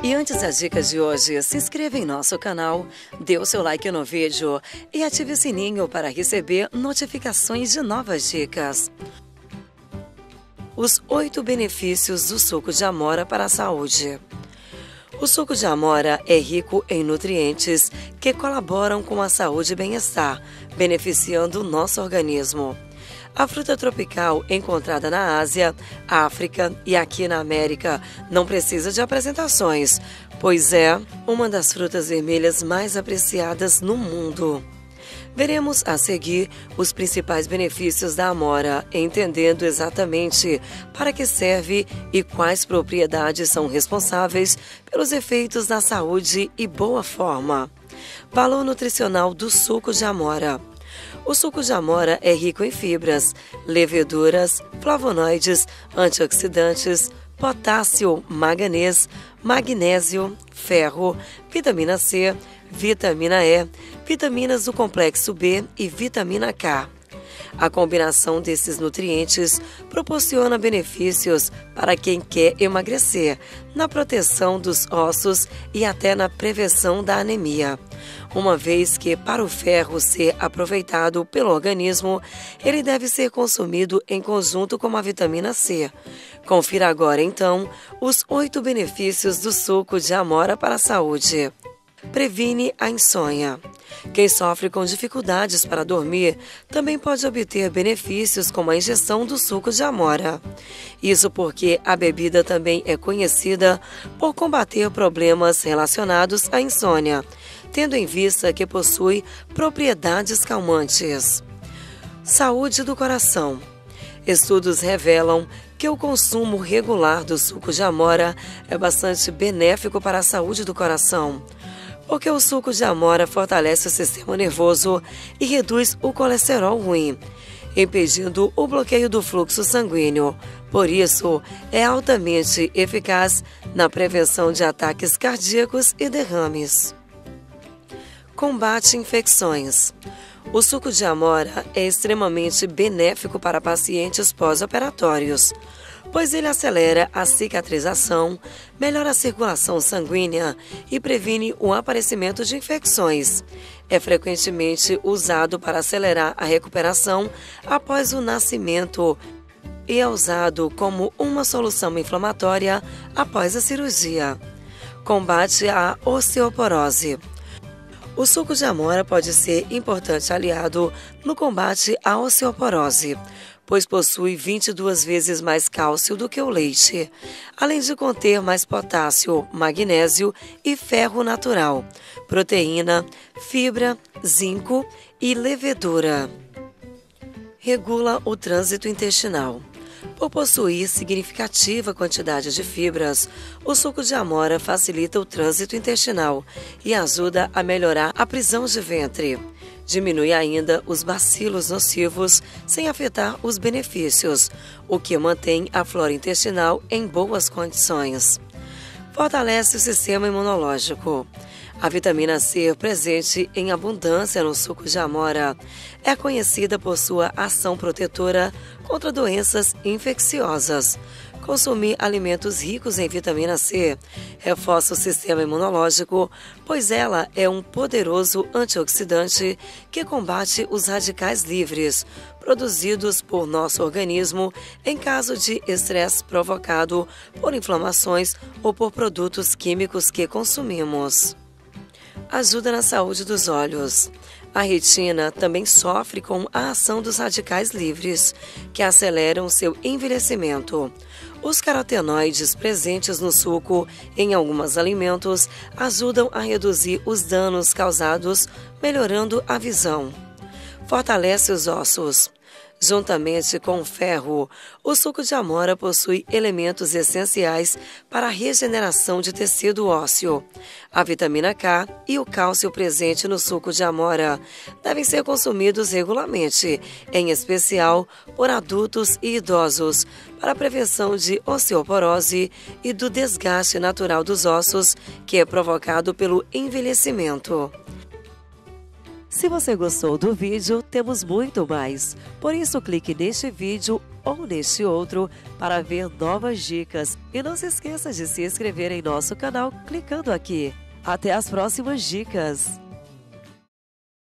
E antes das dicas de hoje, se inscreva em nosso canal, dê o seu like no vídeo e ative o sininho para receber notificações de novas dicas. Os 8 benefícios do suco de amora para a saúde. O suco de amora é rico em nutrientes que colaboram com a saúde e bem-estar, beneficiando o nosso organismo. A fruta tropical encontrada na Ásia, África e aqui na América não precisa de apresentações, pois é uma das frutas vermelhas mais apreciadas no mundo. Veremos a seguir os principais benefícios da amora, entendendo exatamente para que serve e quais propriedades são responsáveis pelos efeitos na saúde e boa forma. Valor nutricional do suco de amora. O suco de amora é rico em fibras, leveduras, flavonoides, antioxidantes, potássio, manganês, magnésio, ferro, vitamina C, vitamina E, vitaminas do complexo B e vitamina K. A combinação desses nutrientes proporciona benefícios para quem quer emagrecer, na proteção dos ossos e até na prevenção da anemia. Uma vez que, para o ferro ser aproveitado pelo organismo, ele deve ser consumido em conjunto com a vitamina C. Confira agora, então, os 8 benefícios do suco de amora para a saúde. Previne a insônia. Quem sofre com dificuldades para dormir também pode obter benefícios com a ingestão do suco de amora. Isso porque a bebida também é conhecida por combater problemas relacionados à insônia, tendo em vista que possui propriedades calmantes. Saúde do coração. Estudos revelam que o consumo regular do suco de amora é bastante benéfico para a saúde do coração, porque o suco de amora fortalece o sistema nervoso e reduz o colesterol ruim, impedindo o bloqueio do fluxo sanguíneo. Por isso, é altamente eficaz na prevenção de ataques cardíacos e derrames. Combate infecções. O suco de amora é extremamente benéfico para pacientes pós-operatórios, pois ele acelera a cicatrização, melhora a circulação sanguínea e previne o aparecimento de infecções. É frequentemente usado para acelerar a recuperação após o nascimento e é usado como uma solução inflamatória após a cirurgia. Combate à osteoporose. O suco de amora pode ser importante aliado no combate à osteoporose, pois possui 22 vezes mais cálcio do que o leite, além de conter mais potássio, magnésio e ferro natural, proteína, fibra, zinco e levedura. Regula o trânsito intestinal. Por possuir significativa quantidade de fibras, o suco de amora facilita o trânsito intestinal e ajuda a melhorar a prisão de ventre. Diminui ainda os bacilos nocivos sem afetar os benefícios, o que mantém a flora intestinal em boas condições. Fortalece o sistema imunológico. A vitamina C, presente em abundância no suco de amora, é conhecida por sua ação protetora contra doenças infecciosas. Consumir alimentos ricos em vitamina C reforça o sistema imunológico, pois ela é um poderoso antioxidante que combate os radicais livres, produzidos por nosso organismo em caso de estresse provocado por inflamações ou por produtos químicos que consumimos. Ajuda na saúde dos olhos. A retina também sofre com a ação dos radicais livres, que aceleram seu envelhecimento. Os carotenoides presentes no suco em alguns alimentos ajudam a reduzir os danos causados, melhorando a visão. Fortalece os ossos. Juntamente com o ferro, o suco de amora possui elementos essenciais para a regeneração de tecido ósseo. A vitamina K e o cálcio presente no suco de amora devem ser consumidos regularmente, em especial por adultos e idosos, para a prevenção de osteoporose e do desgaste natural dos ossos, que é provocado pelo envelhecimento. Se você gostou do vídeo, temos muito mais. Por isso, clique neste vídeo ou neste outro para ver novas dicas. E não se esqueça de se inscrever em nosso canal clicando aqui. Até as próximas dicas!